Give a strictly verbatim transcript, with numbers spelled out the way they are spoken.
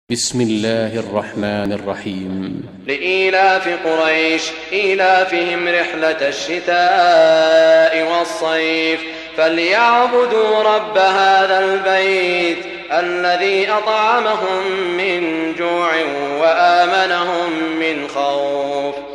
بسم الله الرحمن الرحيم. لإيلاف قريش إيلافهم رحلة الشتاء والصيف فليعبدوا رب هذا البيت الذي أطعمهم من جوع وآمنهم من خوف.